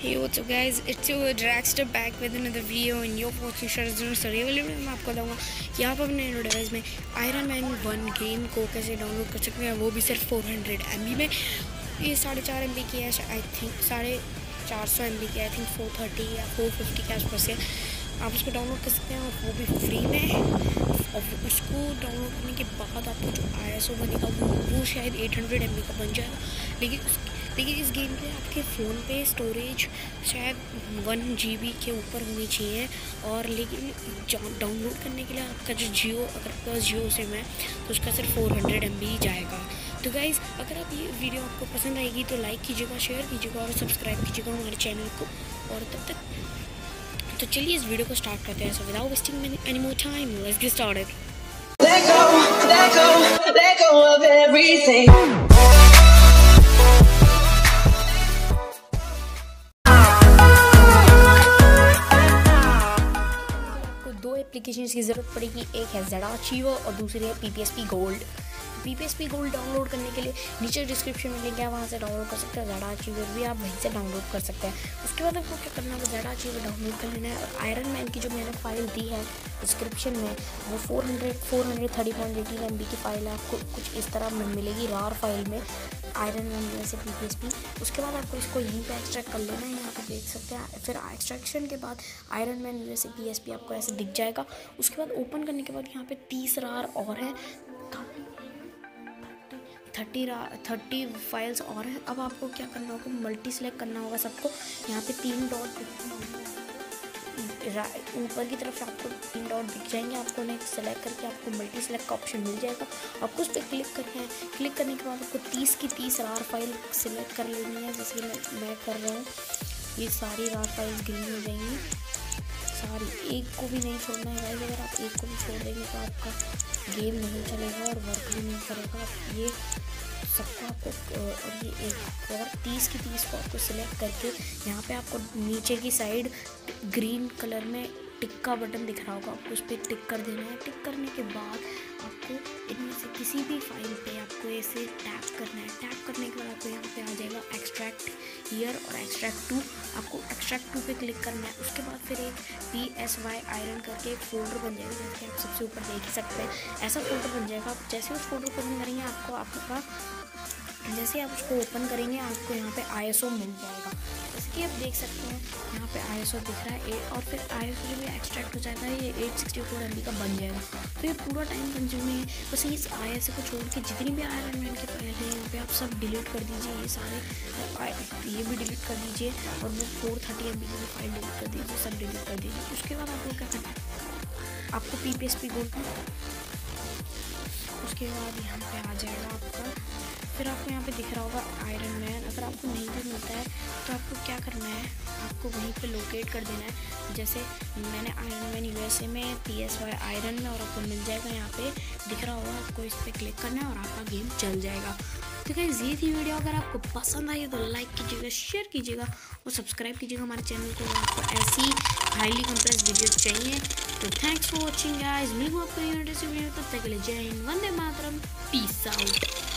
Hey, what's up guys, it's your Dragster back with another video and you're watching Sharzun Story। वाले video में आपको बताऊंगा यहाँ पर अपने डिवाइस में आयरन मैन 1 गेम को कैसे डाउनलोड कर सकते हैं, वो भी सिर्फ 400 MB में। ये 4.5 MB की है, आई थिंक 450 MB की, आई थिंक 430 या 450 के आसपास है। आप उसको डाउनलोड कर सकते हैं और वो भी फ्री में। और उसको डाउनलोड करने के बाद आपको जो ISO बनेगा वो शायद 800 MB का बन जाएगा। लेकिन इस गेम के आपके फ़ोन पे स्टोरेज शायद 1 GB के ऊपर होनी चाहिए। और लेकिन डाउनलोड करने के लिए आपका जो जियो, अगर आपके पास जियो सिम है तो उसका सिर्फ 400 MB ही जाएगा। तो गाइज़, अगर आप ये वीडियो आपको पसंद आएगी तो लाइक कीजिएगा, शेयर कीजिएगा और सब्सक्राइब कीजिएगा हमारे चैनल को। और तब तक तो चलिए इस वीडियो को स्टार्ट करते हैं। So without wasting any more time, let's get started. Let go of everything. दो एप्लीकेशंस की ज़रूरत पड़ेगी, एक है ज़ेड आर्चीवर और दूसरी है PPSP gold. PPSP gold download करने के लिए नीचे डिस्क्रिप्शन में लिंक है, वहाँ से डाउनलोड कर सकते हैं। ज़ेड आर्चीवर भी आप वहीं से डाउनलोड कर सकते हैं। उसके बाद आपको क्या करना है, ज़ेड आर्चीवर डाउनलोड कर लेना है। और आयरन मैन की जो मैंने फ़ाइल दी है डिस्क्रिप्शन में, वो 430.18 MB की फ़ाइल है। आपको कुछ इस तरह मिलेगी रार फाइल में, आयरन मैन जैसे PPSP। उसके बाद आपको इसको यहीं पे एक्सट्रैक्ट कर लेना है, यहाँ पे देख सकते हैं। फिर एक्सट्रैक्शन के बाद आयरन मैन जैसे PSP आपको ऐसे दिख जाएगा। उसके बाद ओपन करने के बाद यहाँ पे 30 रार और है, 30 फाइल्स और हैं। अब आपको क्या करना होगा, मल्टी सेलेक्ट करना होगा सबको। यहाँ पे 3 डॉट ऊपर की तरफ आपको 3 डॉट दिख जाएंगे। आपको उन्हें सेलेक्ट करके आपको मल्टी सेलेक्ट का ऑप्शन मिल जाएगा। आपको उस पर क्लिक करना है। क्लिक करने के बाद आपको 30 की 30 रार फाइल सिलेक्ट कर लेनी है, जैसे मैं कर रहा हूँ। ये सारी रार फाइल्स ग्रीन हो जाएंगी, सारी, एक को भी नहीं छोड़ना है गाइस। अगर आप एक को भी छोड़ देंगे तो आपका गेम नहीं चलेगा और वर्क भी नहीं करेगा। ये सबको आपको, और ये एक और 30 की 30 को आपको सिलेक्ट करके यहाँ पे आपको नीचे की साइड ग्रीन कलर में टिक का बटन दिख रहा होगा, आपको उस पर टिक कर देना है। टिक करने के बाद आपको इनमें से किसी भी फाइल पे आपको ऐसे टैप करना है। टैप करने के बाद आपको यहाँ पे आ जाएगा एक्सट्रैक्ट हियर और एक्सट्रैक्ट टू। आपको एक्सट्रैक्ट टू पे क्लिक करना है। उसके बाद फिर एक PSY आयरन करके एक फोल्डर बन जाएगा, जैसे आप सबसे ऊपर देख ही सकते हैं। ऐसा फोल्डर बन जाएगा। जैसे उस फोल्डर को ओपन करेंगे आपका जैसे आप उसको ओपन करेंगे आपको यहाँ पे ISO मिल जाएगा, जैसे कि आप देख सकते हैं यहाँ पे ISO दिख रहा है। और फिर ISO जो भी एक्सट्रैक्ट हो जाता है, ये 864 MB का बन जाएगा। तो ये पूरा टाइम कंज्यूमिंग है। बस इस ISO को छोड़ के जितनी भी आयरन मैन की फाइल है यहाँ पे आप सब डिलीट कर दीजिए। ये सारे ये भी डिलीट कर दीजिए और वो 430 MB की फाइल डिलीट कर दीजिए, सब डिलीट कर दीजिए। उसके बाद आपको क्या करना है, आपको PPSP गोल्ड, उसके बाद यहाँ पे आ जाएगा आपका, फिर आपको यहाँ पे दिख रहा होगा आयरन मैन। अगर आपको नहीं भी मिलता है तो आपको क्या करना है, आपको वहीं पे लोकेट कर देना है। जैसे मैंने आयरन मैन USA में, PSY आयरन में, और आपको मिल जाएगा यहाँ पे दिख रहा होगा। आपको इस पर क्लिक करना है और आपका गेम चल जाएगा। तो गाइस, ये थी वीडियो। अगर आपको पसंद आई तो लाइक कीजिएगा, शेयर कीजिएगा और सब्सक्राइब कीजिएगा हमारे चैनल को। आपको ऐसी हाईली कंप्रेस्ड वीडियोस चाहिए। तो थैंक्स फॉर वॉचिंग गाइस। मिलूंगा आपको वीडियो, तब तक के लिए जय हिंद, वंदे मातरम, पीस आउट।